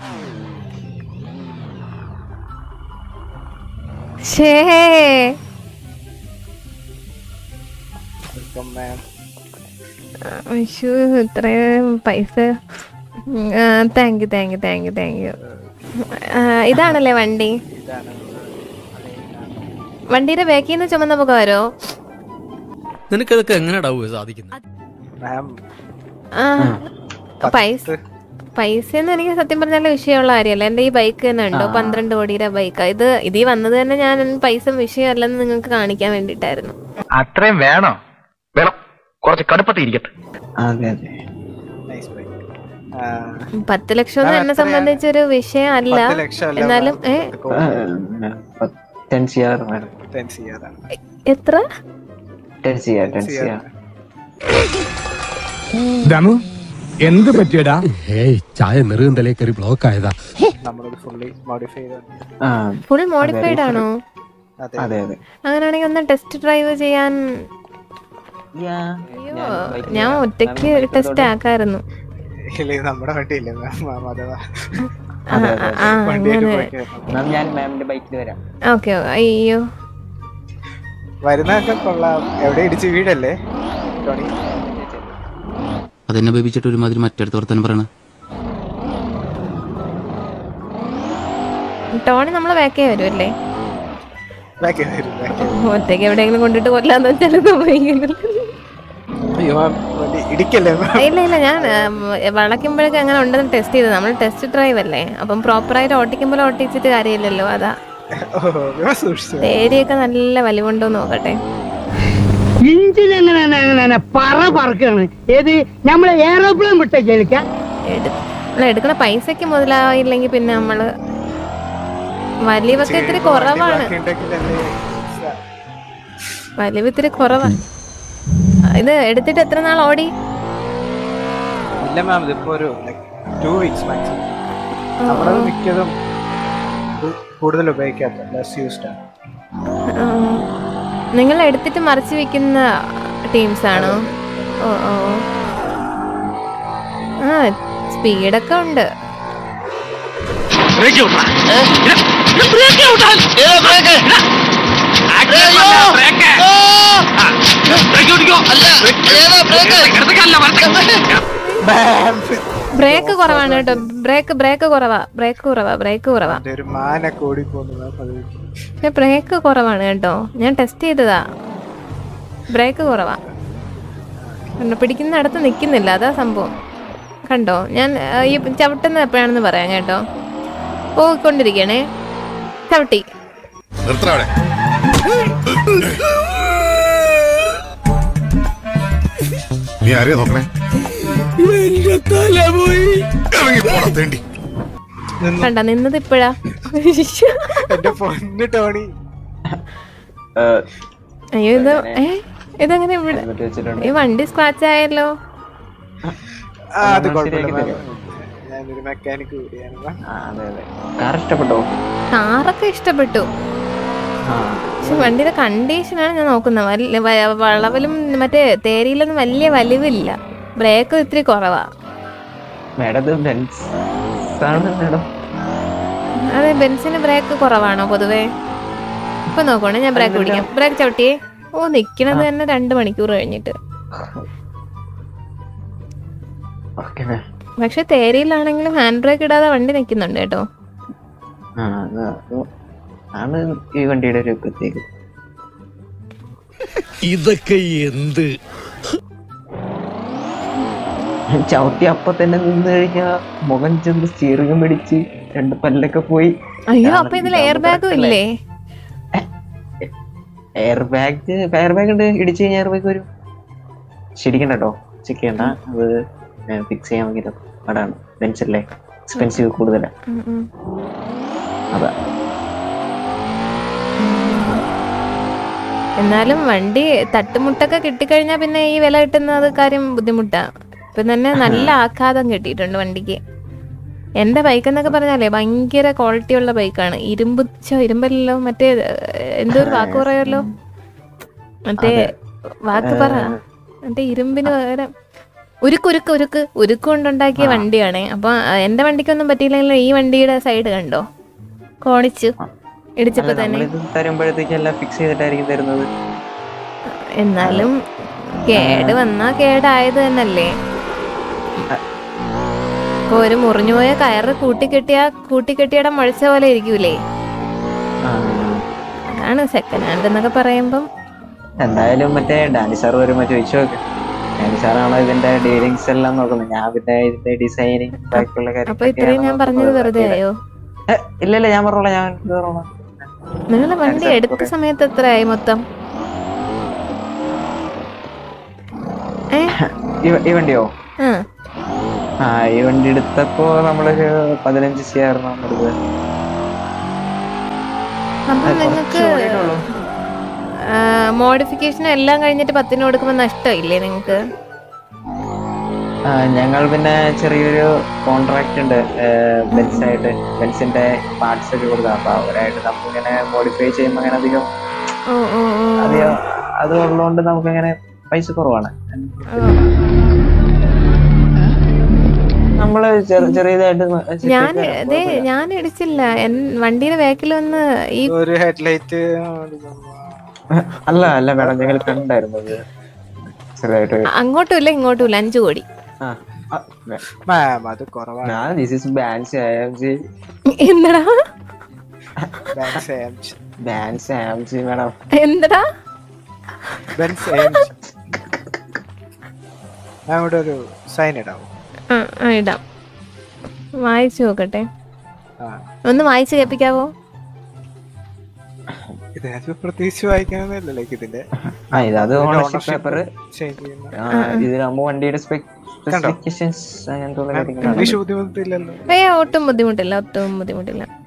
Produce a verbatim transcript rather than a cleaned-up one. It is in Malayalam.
ഇത്രയും പൈസ. Thank you thank you thank you thank you. ഇതാണല്ലേ വണ്ടി? വണ്ടിയുടെ ബാക്കിൽ നിന്ന് ചുമന്ന മുഖം വരോ? നിനക്കതൊക്കെ എങ്ങനെയാ സാധിക്കുന്നത്? പൈസ പൈസയൊന്നും എനിക്ക് സത്യം പറഞ്ഞാൽ വിഷയമുള്ള കാര്യമല്ല. എന്റെ ഈ ബൈക്ക് തന്നെ ഉണ്ടോ പന്ത്രണ്ട് കോടിയുടെ ബൈക്കാ ഇത്. ഇതീ വന്നത് തന്നെ ഞാൻ പൈസ വിഷയമല്ലെന്ന് നിങ്ങൾക്ക് കാണിക്കാൻ വേണ്ടിട്ടായിരുന്നു. അത്രയും വേണോ? വേണം, കുറച്ച് കടുപ്പത്തിരിക്കട്ടെ. പത്ത് ലക്ഷം ഒന്നും എന്നെ സംബന്ധിച്ചൊരു വിഷയം അല്ല. എന്നാലും എത്ര എന്ത് പറ്റിയടാ? ചായ നെറുകും തലേ കയറി ബ്ലോക്ക് ആയതാ. ഫുൾ മോഡിഫൈഡ് ആണോ? അങ്ങനെയാണെങ്കിൽ ഒന്ന് ടെസ്റ്റ് ഡ്രൈവ് ചെയ്യാൻ. അയ്യോ, ഞാൻ ഒറ്റയ്ക്ക് ടെസ്റ്റ് ആക്കായിരുന്നു. ഓക്കെ. അയ്യോ, വരുന്നൊക്കെ കൊള്ളാം. എവിടെ ഇടിച്ച് വീടല്ലേ? അതെന്നെ ബേബിച്ചിട്ട് ഒരുമാതിരി മറ്റടുത്ത് വർത്താനം പറയണ. ടോണി നമ്മളെ ബാക്കേ വരുമല്ലേ? ഒറ്റയ്ക്ക് എവിടെയെങ്കിലും കൊണ്ടിട്ട് കൊല്ലാന്ന് വെച്ചാൽ ഇല്ല ഇല്ല, ഞാൻ വളയ്ക്കുമ്പോഴേക്കും അങ്ങനെ ഉണ്ടെന്ന് ടെസ്റ്റ് ചെയ്തത്. നമ്മൾ ടെസ്റ്റ് ഡ്രൈവ് അല്ലേ, അപ്പം പ്രോപ്പറായിട്ട് ഓട്ടിക്കുമ്പോൾ ഓട്ടിച്ചിട്ട് കാര്യമില്ലല്ലോ. അതാ ഏരിയൊക്കെ നല്ല വലിവുണ്ടോ നോക്കട്ടെ. എടുക്കണ പൈസക്ക് മുതലായില്ലെങ്കിൽ പിന്നെ നമ്മള് വലിവൊക്കെ ഇത്തിരി കുറവാണ്. വലിവ് ഇത്തിരി കുറവാണ്. ഇത് എടുത്തിട്ട് എത്ര നാൾ ഓടി? നിങ്ങൾ എടുത്തിട്ട് മറിച്ച് വെക്കുന്ന ടീംസ് ആണോ? ഓ ഓ ആ, സ്പീഡൊക്കെ ഉണ്ട്. ബ്രേക്ക് കുറവാണ് കേട്ടോ. ബ്രേക്ക് ബ്രേക്ക് കുറവാ ബ്രേക്ക് കുറവാ ബ്രേക്ക് കുറവാ ബ്രേക്ക് കുറവാണ് കേട്ടോ. ഞാൻ ടെസ്റ്റ് ചെയ്തതാ. ബ്രേക്ക് കുറവാ. പിടിക്കുന്നിടത്ത് നിൽക്കുന്നില്ല, അതാ സംഭവം. കണ്ടോ, ഞാൻ ഈ ചവിട്ടുന്നത് എപ്പോഴാണെന്ന് പറയാം കേട്ടോ. പോയിക്കൊണ്ടിരിക്കണേ. ചവിട്ടി നീ ആരെയാ നോക്കണേ? കണ്ട നിന്നത് ഇപ്പഴാ. അയ്യോ, ഇത് ഏ ഇതെങ്ങനെ ഇവിടെ ഈ വണ്ടി സ്ക്രാച്ച് ആയല്ലോ. കാറൊക്കെ ഇഷ്ടപ്പെട്ടു, പക്ഷെ വണ്ടിയുടെ കണ്ടീഷനാണ് ഞാൻ നോക്കുന്നത്. വളവിലും മറ്റേ തേരിയിലൊന്നും വലിയ വലിവില്ല. ബ്രേക്ക് ഇത്തിരി കുറവാ. അതെ, ബെൻസിന് ബ്രേക്ക് കുറവാണോ പൊതുവേ? ഇപ്പൊ നോക്കണേ, ഞാൻ ബ്രേക്ക് പിടിക്കാം. ബ്രേക്ക് ചവിട്ടിയേ. ഓ, നിക്കണത് തന്നെ രണ്ട് മണിക്കൂർ കഴിഞ്ഞിട്ട്. പക്ഷെ തേരിയിലാണെങ്കിലും ഹാൻഡ് ബ്രേക്ക് ഇടാതെ വണ്ടി നിക്കുന്നുണ്ട് കേട്ടോ. ഈ വണ്ടിയുടെ ഒരു പ്രത്യേകത. ഇതൊക്കെ എന്ത് ചവിട്ടി അപ്പൊ തന്നെ നിന്ന് കഴിഞ്ഞാ മുഖം ചെന്ന് സ്റ്റീറിംഗും പിടിച്ച് രണ്ട് പല്ലൊക്കെ പോയി. അയ്യോ, അപ്പൊ ഇതിൽ എയർ ബാഗും ഇല്ലേ? എയർ ബാഗ് എയർ ബാഗ് ഉണ്ട്. ഇടിച്ചു കഴിഞ്ഞാൽ എയർ ബാഗ് വരും. ശരിക്കണ്ട കേട്ടോ, ചെക്ക് ചെയ്യണ്ട. അത് ഫിക്സ് ചെയ്യാൻ വേണ്ടി അതാണ്. ബെൻസല്ലേ എക്സ്പെൻസീവ് കൂടുതലാ. അതാ. എന്നാലും വണ്ടി തട്ടുമുട്ടൊക്കെ കിട്ടിക്കഴിഞ്ഞാ പിന്നെ ഈ വില കിട്ടുന്നത് കാര്യം ബുദ്ധിമുട്ടാ. ഇപ്പൊ തന്നെ നല്ല ആഘാതം കിട്ടിയിട്ടുണ്ട് വണ്ടിക്ക്. എന്റെ ബൈക്ക് എന്നൊക്കെ പറഞ്ഞാലേ ഭയങ്കര ക്വാളിറ്റി ഉള്ള ബൈക്കാണ്. ഇരുമ്പ് ഇരുമ്പല്ലോ, മറ്റേ എന്തോ ഒരു വാക്ക് പറയല്ലോ, മറ്റേ വാക്ക് പറ, മറ്റേ ഇരുമ്പിന് പകരം ഉരുക്ക് ഉരുക്ക് ഉരുക്ക് ഉരുക്ക് കൊണ്ടുണ്ടാക്കിയ വണ്ടിയാണ്. അപ്പൊ എന്റെ വണ്ടിക്കൊന്നും പറ്റിയില്ലെങ്കിലും ഈ വണ്ടിയുടെ സൈഡ് കണ്ടോ, കോണിച്ചു ഇടിച്ചപ്പോ തന്നെ. തരുമ്പോഴത്തേക്ക് എല്ലാം ഫിക്സ് ചെയ്തിട്ടായിരിക്കും തരുന്നത്. എന്നാലും കേട് വന്നാ കേടായത് തന്നല്ലേ. ഇപ്പൊ ഒരു മുറിഞ്ഞുപോയ കയറ് കൂട്ടിക്കെട്ടിയ കൂട്ടിക്കെട്ടിയുടെ മുഴച്ച പോലെ ഇരിക്കൂലേ. അതാണ് സെക്കൻഡ് ഹാൻഡ് എന്നൊക്കെ പറയുമ്പം. എന്തായാലും മറ്റേ ഡാനി സാർ വരുമ്പോ ചോദിച്ചു നോക്ക്. ഡാനി സാറാണോ ഇതിന്റെ ഡീലിങ്സ് എല്ലാം നോക്കുന്നത്. ഞാൻ പിന്നെ ഇതിന്റെ ഡിസൈനിങ് ബാക്കിയുള്ള കാര്യം. അപ്പൊ ഇത്രയും ഞാൻ പറഞ്ഞത് വെറുതെ ആയോ? ഇല്ലല്ല, ഞാൻ പറഞ്ഞോളാം. ഞാൻ നിങ്ങളുടെ വണ്ടി എടുത്ത സമയത്ത് എത്രയായി മൊത്തം? ഈ വണ്ടിയോ? ആ ഈ വണ്ടി എടുത്തപ്പോ നമ്മളൊരു പതിനഞ്ച് സിയായിരുന്നു എടുത്തത്. അപ്പൊ നിങ്ങക്ക് മോഡിഫിക്കേഷൻ എല്ലാം കഴിഞ്ഞിട്ട് പത്തിന് കൊടുക്കുമ്പോ നഷ്ടമില്ലേ നിങ്ങക്ക്? ഞങ്ങൾ പിന്നെ ചെറിയൊരു കോൺട്രാക്ട് ഉണ്ട് ബെൻസായിട്ട്. ബെൻസിന്റെ പാർട്സ് ഒക്കെ കൊടുക്കാം. അപ്പൊ അവരായിട്ട് നമുക്കിങ്ങനെ മോഡിഫൈ ചെയ്യുമ്പോ അങ്ങനെ അധികം അധികം അത് ഉള്ളതുകൊണ്ട് നമുക്കങ്ങനെ പൈസ കുറവാണ്. നമ്മള് ചെറിയതായിട്ട് ഞാൻ ഞാൻ ഇടിച്ചില്ല. വണ്ടിയുടെ ബാക്കിൽ വന്ന് ഈ ഒരു ഹെഡ്ലൈറ്റ് അല്ല അല്ല മേഡം, ഞങ്ങൾ കണ്ടായിരുന്നത് ചെറുതായിട്ട്. അങ്ങോട്ടും ഇല്ല ഇങ്ങോട്ടും ഇല്ല. അഞ്ചു കോടി അത് കുറവാണ്. എന്നടാ മേഡം എന്തടാ അവിടെ ഒരു സൈൻ ഇടാവും. ആ ഇടാം. വായിച്ചു നോക്കട്ടെ. ഒന്ന് വായിച്ചു കേൾപ്പിക്കാവോ? ഇതിനകത്ത് പ്രത്യേകിച്ച് വായിക്കാനൊന്നുമില്ലല്ലോ ഇതിന്റെ. ഇത് ഓണർഷിപ്പ് പേപ്പർ. ഇതിലാകുമ്പോ വണ്ടിയുടെ സ്പെസിഫിക്കേഷൻസ് അങ്ങനത്തെ ഇംഗ്ലീഷ് ബുദ്ധിമുട്ടില്ലല്ലോ. ഏ ഒട്ടും ബുദ്ധിമുട്ടില്ല, ഒട്ടും ബുദ്ധിമുട്ടില്ല.